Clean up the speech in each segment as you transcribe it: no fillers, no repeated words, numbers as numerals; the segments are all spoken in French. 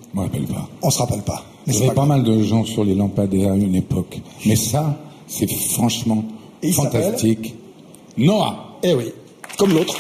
Je me rappelle pas. On se rappelle pas. Mais Il y c'est avait pas grave. mal de gens sur les lampadaires à une époque. Mais ça, c'est franchement Et il fantastique. Noah. Eh oui, comme l'autre.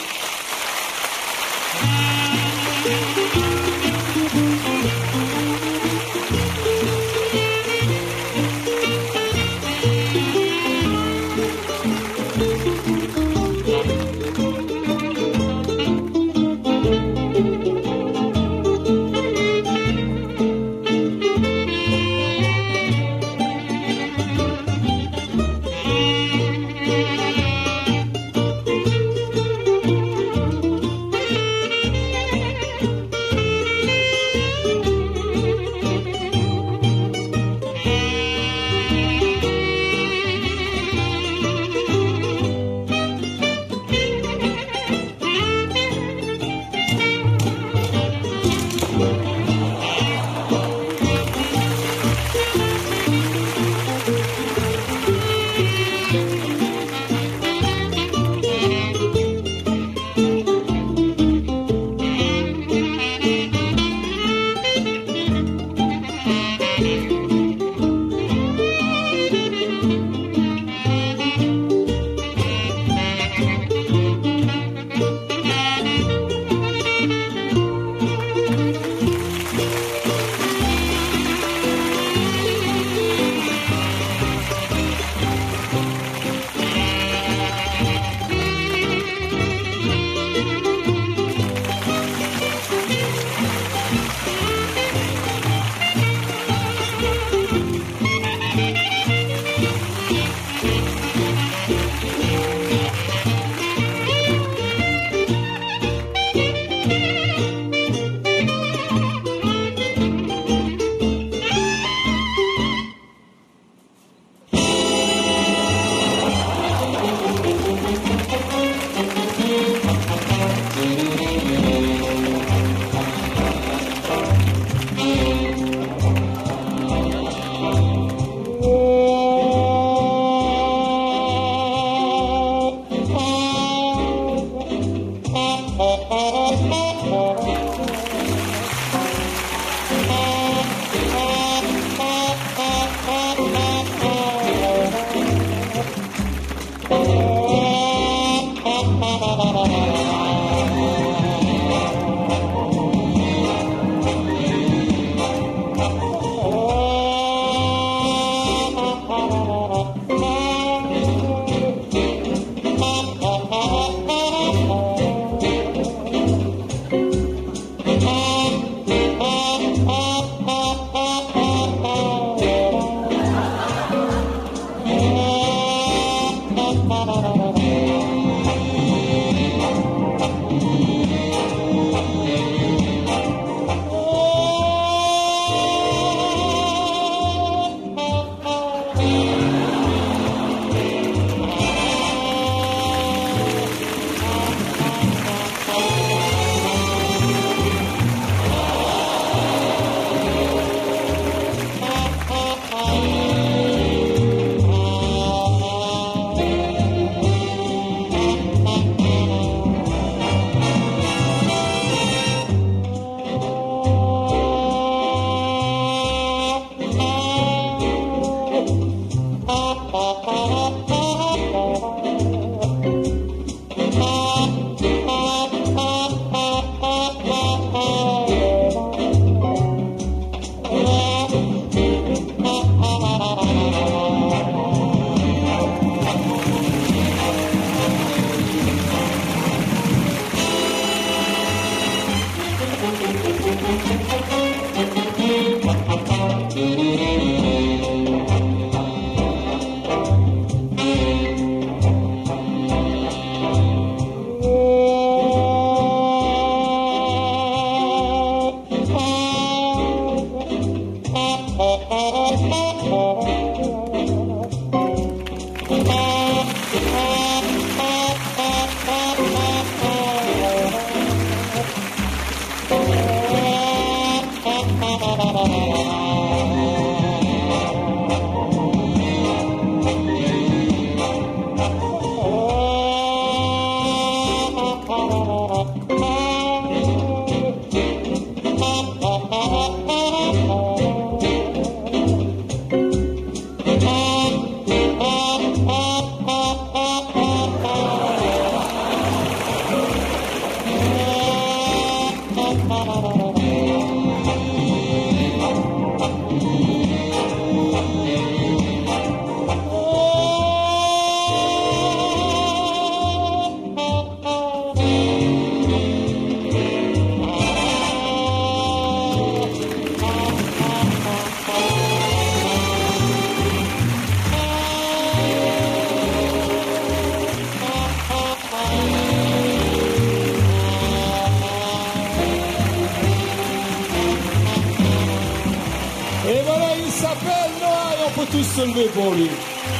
faut tous se lever pour lui.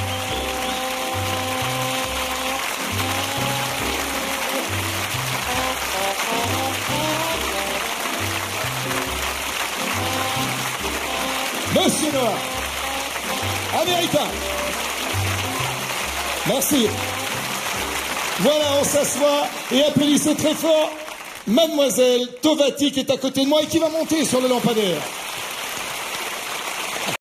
Monsieur Noir, américain. Merci. Voilà, on s'assoit et applaudissez très fort Mademoiselle Tovati qui est à côté de moi et qui va monter sur le lampadaire.